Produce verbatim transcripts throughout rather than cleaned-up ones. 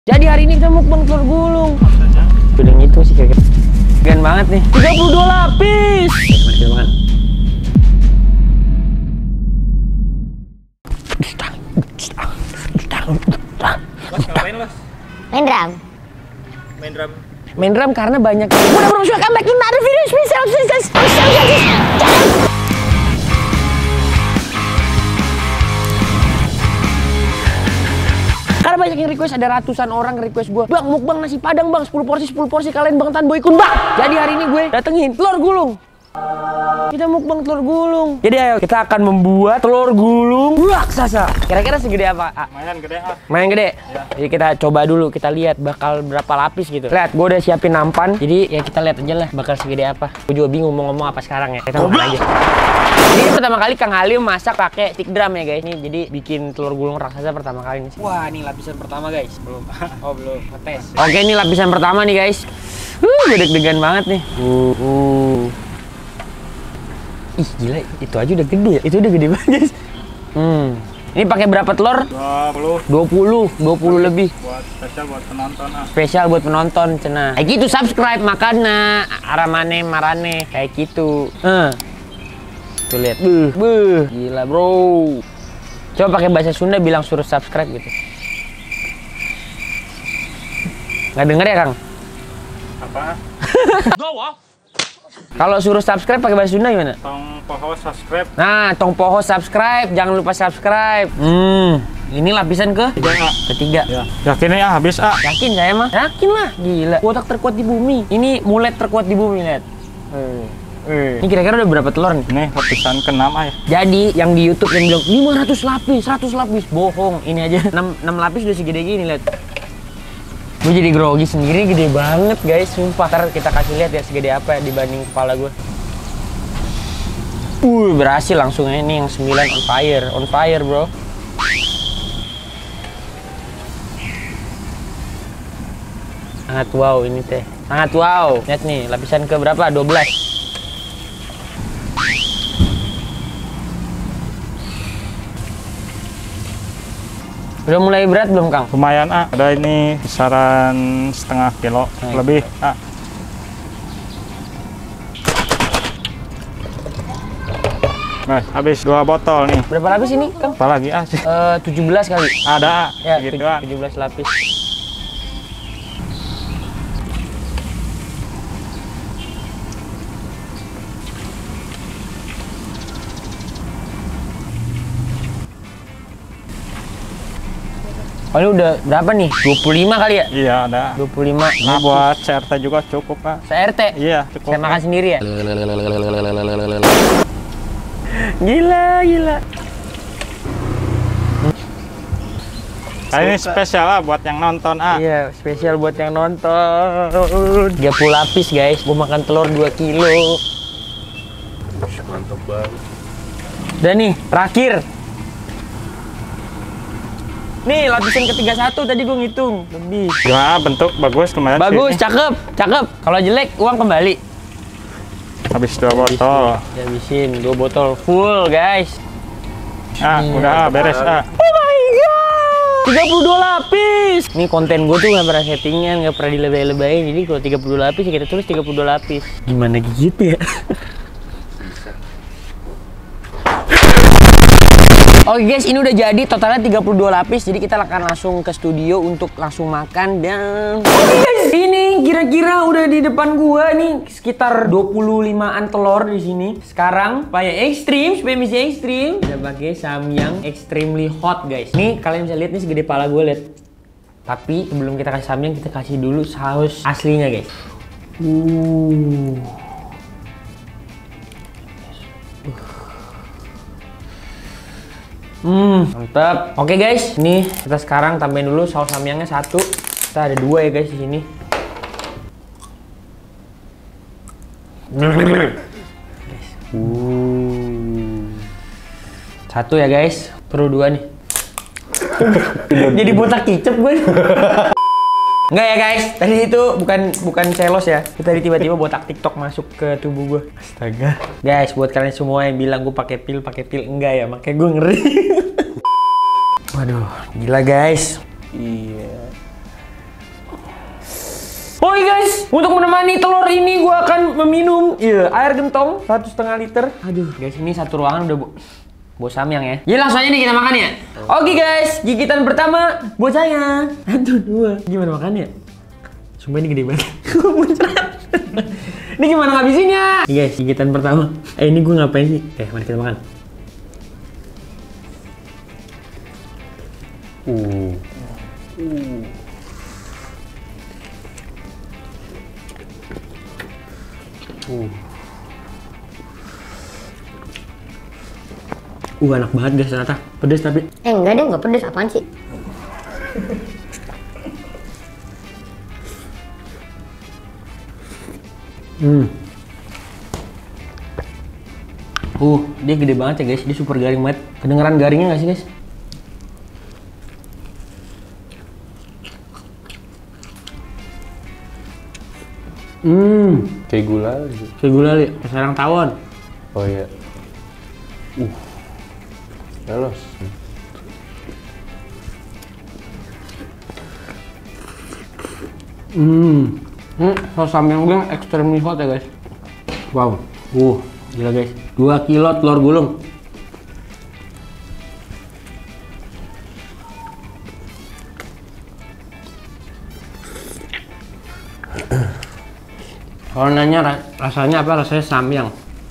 Jadi hari ini kita mukbang telur gulung. Udah gitu sih kayak gan banget nih. tiga puluh dua lapis. Mari kita makan. Los, ngapain los? Main drum. Main drum. Main drum karena banyak. Udah belum suka comeback in another video spesial spesial spesial. Karena banyak yang request, ada ratusan orang request gue, bang mukbang nasi padang bang, sepuluh porsi sepuluh porsi kalian bang Tan Boy Kun bang. Jadi hari ini gue datengin telur gulung. Kita mukbang telur gulung. Jadi ayo kita akan membuat telur gulung raksasa. Kira-kira segede apa? A? Lumayan gede ah. Main gede? Ya. Jadi kita coba dulu, kita lihat bakal berapa lapis gitu. Lihat, gue udah siapin nampan. Jadi ya kita lihat aja lah bakal segede apa. Gue juga bingung mau ngomong apa sekarang ya. Kita makan aja. Ini pertama kali Kang Halim masak pakai stick drum ya guys. Nih jadi bikin telur gulung raksasa pertama kali nih. Wah, ini lapisan pertama guys. Belum. Oh, belum. Ngetes. Oke, ini lapisan pertama nih guys. Uh, deg-degan banget nih. Uh. uh. Ih, gila, itu aja udah gede ya. Itu udah gede banget guys. Hmm. Ini pakai berapa telur? dua puluh. dua puluh lebih. Buat spesial buat penonton ah. Spesial buat penonton cenah. Kayak gitu, subscribe makana aramane marane kayak gitu. Eh. Tuh lihat. Beuh, beuh. Gila, bro. Coba pakai bahasa Sunda bilang suruh subscribe gitu. Nggak denger ya, Kang? Apa? Kalau suruh subscribe pakai bahasa Sunda gimana? Tong poho subscribe. Nah, tong poho subscribe, jangan lupa subscribe. Hmm, ini lapisan ke Tiga, ah. ketiga. Ya. Yakin ya habis ah. Yakin saya mah? Yakin lah, gila. Otak terkuat di bumi. Ini mulet terkuat di bumi, lihat. Eh, eh. Ini kira-kira udah berapa telur nih? Ini lapisan keenam ah ya. Jadi yang di YouTube yang bilang lima ratus lapis, seratus lapis, bohong. Ini aja enam, enam lapis udah segede gini, lihat. Gue jadi grogi sendiri, gede banget guys, sumpah. Ntar kita kasih lihat ya segede apa ya dibanding kepala gue. Uh, berhasil langsung ya. Ini yang sembilan on fire, on fire bro. Sangat wow ini teh, sangat wow. Lihat nih, lapisan ke berapa? dua belas. Udah mulai berat belum, Kang? Lumayan ah. Ada ini kisaran setengah kilo nah, lebih ah. Nah, habis dua botol nih. Berapa lapis ini, Kang? Apa lagi ah sih? Eh, tujuh belas kali. Ada Ya, gitu tujuh- ah. tujuh belas lapis. Oh, ini udah berapa nih? dua puluh lima kali ya? Iya, ada. dua puluh lima. Nah, buat C R T juga cukup ah. Se R T? Iya, cukup. Saya makan sendiri ya? Gila, gila. Nah, ini spesial ah buat yang nonton ah. Iya, spesial buat yang nonton. tiga puluh lapis guys, gua makan telur dua kilo. Mantap banget. Dan nih, terakhir. Nih, lapisan ke tiga puluh satu tadi gua ngitung. Lebih. Gimana bentuk bagus lumayan Bagus, sih. cakep, cakep. Kalau jelek, uang kembali. Habis dua botol. Ya, habisin dua botol full, guys. Ah, Iya. udah ah, beres ah. Oh my god, tiga puluh dua lapis. Nih konten gue tuh nggak pernah settingan, nggak pernah dilebay-lebayin. Jadi kalau tiga puluh dua lapis ya kita tulis tiga puluh dua lapis. Gimana gitu ya? Oke guys, ini udah jadi totalnya tiga puluh dua lapis. Jadi kita akan langsung ke studio untuk langsung makan dan oke guys, ini kira-kira udah di depan gua nih sekitar dua puluh limaan telur di sini. Sekarang supaya ekstrim, supaya misi ekstrim, kita pakai samyang extremely hot guys. Nih kalian bisa lihat nih segede pala gue, lihat. Tapi sebelum kita kasih samyang, kita kasih dulu saus aslinya guys. Uh. Hmm, mantap. Oke guys, ini kita sekarang tambahin dulu saus samyangnya satu. Kita ada dua ya guys di sini. Uh. Satu ya guys, perlu dua nih. Jadi botak kicep gue. Enggak ya guys, tadi itu bukan bukan celos ya. Tadi tiba-tiba botak TikTok masuk ke tubuh gue. Astaga. Guys, buat kalian semua yang bilang gue pakai pil, pakai pil enggak ya, makanya gue ngeri. Waduh, gila guys. Iya. Oke guys, untuk menemani telur ini gue akan meminum iya air gentong satu setengah liter. Aduh guys, ini satu ruangan udah bu bos samyang ya. Jadi langsung aja nih kita makan ya. Oke guys, gigitan pertama buat saya. Satu dua. Gimana makannya? Sumpah ini gede banget. Ini gimana ngabisinnya? Nih guys, gigitan pertama. Eh ini gue ngapain sih? Eh mari kita makan. Uh. Uh. Uh. Uh, enak banget guys ternyata. Pedes tapi. Eh enggak deh, enggak pedes, apaan sih? Hmm. Uh, dia gede banget ya guys. Dia super garing banget. Kedengeran garingnya nggak sih guys? Hmm. Kayak gulali. Kayak gulali. Sarang tawon. Oh iya. Uh. Los. Hmm. Hmm, saus samyang gue extremely hot ya guys. Wow. Uh, gila guys. dua kilo telur gulung. Kalau nanya rasanya apa? Rasanya samyang.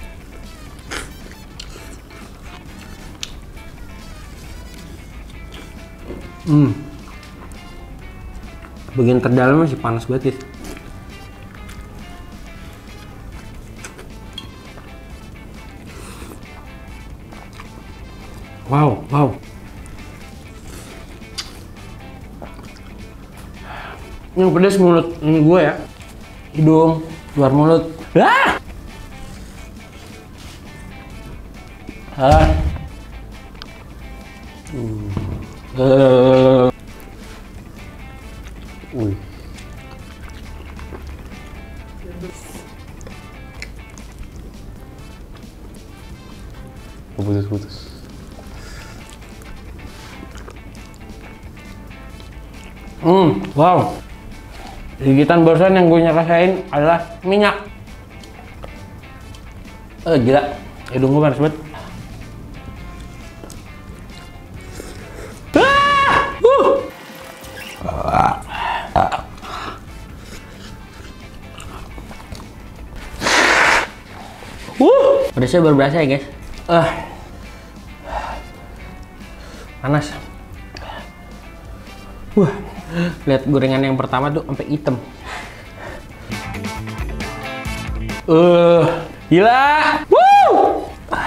Hmm. Bagian terdalam masih panas banget. Wow, wow. Yang pedas mulut ini gue ya. Hidung, luar mulut. Ah! Ah. Hmm. Uh. Wih. Putus-putus. Hmm, wow. Gigitan barusan yang gue rasain adalah minyak. Eh, gila. Hidung gue panas banget. Uh, pedasnya baru berasa ya guys. Uh. Panas. Wah, lihat gorengan yang pertama tuh sampai hitam. Eh, uh, gila. Woo!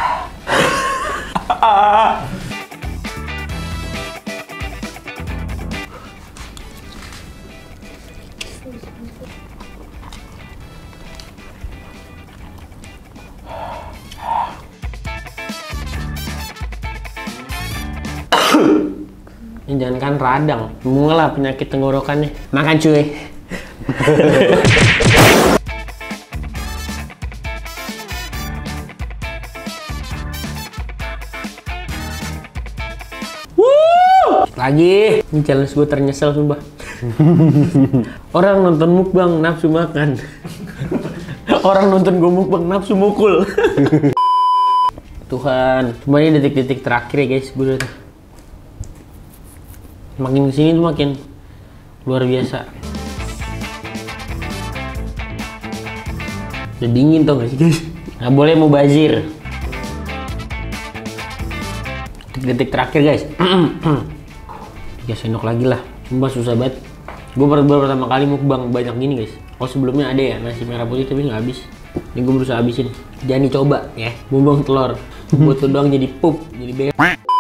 Ini jangan kan radang, mulai penyakit tenggorokannya. Makan cuy. Wuh! Lagi, ini challenge gue ternyesel sumpah. Orang nonton mukbang nafsu makan. Orang nonton gue mukbang nafsu mukul. Tuhan, cuma ini detik-detik terakhir ya guys, gue udah makin kesini tuh makin luar biasa. Udah dingin tau gak sih guys? Nggak boleh mubazir. Detik-detik terakhir guys. Tiga sendok lagi lah. Sumpah susah banget. Gue baru pertama kali mukbang banyak gini guys. Oh sebelumnya ada ya nasi merah putih tapi nggak habis. Ini gue berusaha habisin. Jangan dicoba ya. Bumbung telur. Buat tuh doang jadi pup, jadi be.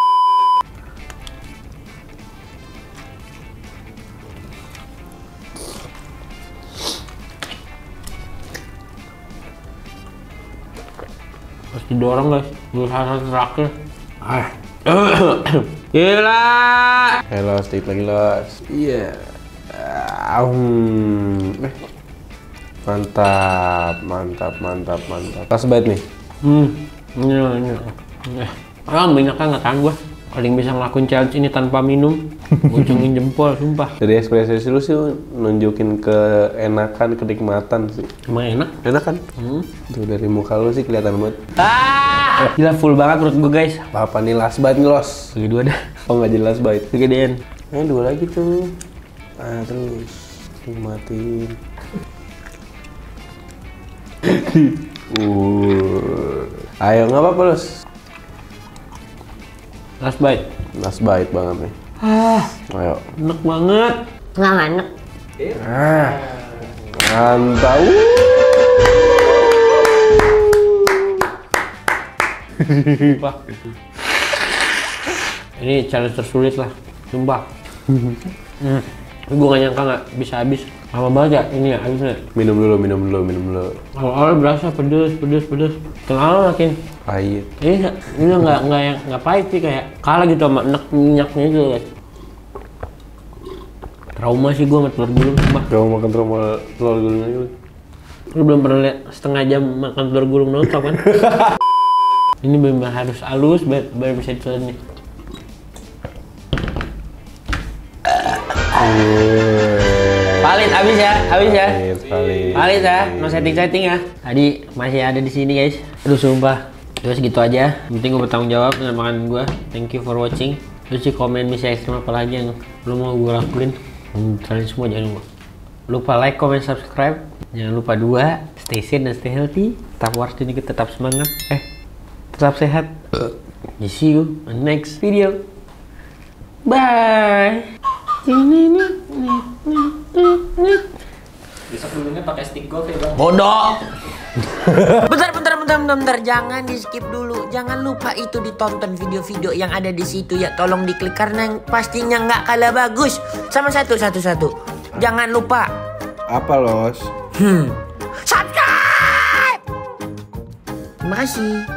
Harus didorong guys, berusaha terakhir. Ah, gila. Halo, sedikit lagi los. Iya. Um, eh. Mantap, mantap, mantap, mantap. Pas banget nih. Hmm, ini, ini. Ah, minyaknya nggak tahan gua. Paling bisa ngelakuin challenge ini tanpa minum, gocengin jempol, sumpah. Dari ekspresi lu sih nunjukin keenakan, kenikmatan sih. Emang enak? Enak kan? Hmm. Tuh dari muka lu sih kelihatan banget. Ah, gila full banget menurut gue guys. Apa nih last bite nih los? Bagi dua dah. Oh nggak jelas bite. Kegedean. Eh dua lagi tuh. Ah terus nikmatin. uh. Ayo nggak apa-apa los. Last bite. Last bite banget nih. Ah, Ayo. enak banget. Nggak nggak enak. Ah. Mantap. Sumpah. Ini challenge tersulit lah, sumpah. hmm. Gue gak nyangka nggak bisa habis. Lama banget ya ini ya habisnya. Minum dulu, minum dulu, minum dulu. Awal-awal berasa pedes, pedes, pedes. Tengah makin. Pahit. Iya, ini nggak nggak yang nggak pahit sih, kayak kalah gitu sama enak minyaknya itu guys. Trauma sih gue sama telur gulung, sumpah. Gak mau makan telur telur gulung lagi. Lu belum pernah lihat setengah jam makan telur gulung nonton kan? Ini benar harus halus biar, biar bisa ditelan nih. Palit habis ya, habis ya. Palit. Palit ya, no setting-setting ya. Tadi masih ada di sini guys. Aduh sumpah. Terus gitu aja. Yang penting gue bertanggung jawab dengan makanan gue. Thank you for watching. Terus sih komen misi ekstrim apa lagi yang lu mau gue lakuin. Hmm, kalian semua jangan lupa. Lupa like, comment, subscribe. Jangan lupa dua, stay safe dan stay healthy. Tetap warts ini tetap semangat. Eh, tetap sehat. See you on next video. Bye. Besok dulunya pakai stick golf ya bang. Bodoh. Bentar, bentar, bentar, bentar, bentar. Jangan di skip dulu. Jangan lupa itu ditonton video-video yang ada di situ ya. Tolong diklik karena yang pastinya nggak kalah bagus. Sama satu, satu, satu. Jangan lupa. Apa los? Hmm. Subscribe. Terima kasih.